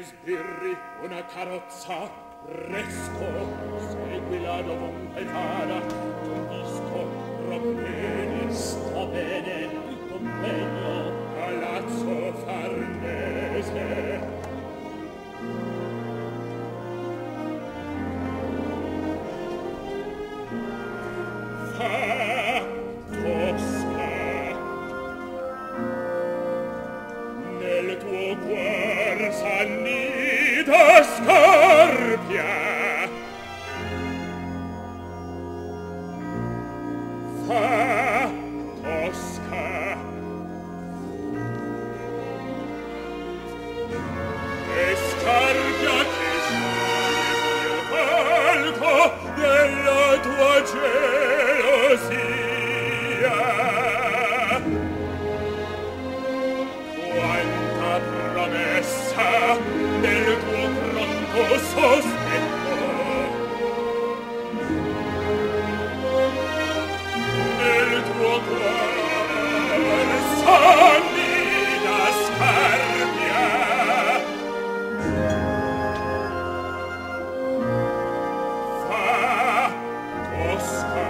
sbirri una carrozza, presto, seguila dovunque vada, un disco, sta bene, il convegno, Palazzo Farnese. Fa Tosca, nel tuo cuor s'annida Scarpia. Fa Tosca, e Scarpia che scioglie il palco della tua gelosia. Quanta promessa nel tuo pronto sospetto, nel tuo cuor s'annida Scarpia. Fa Tosca,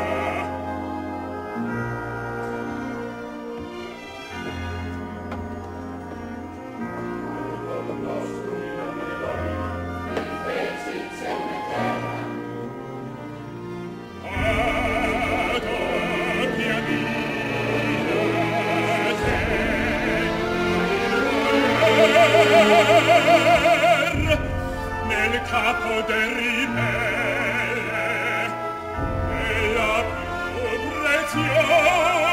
nel capo del ribelle è la più preziosa.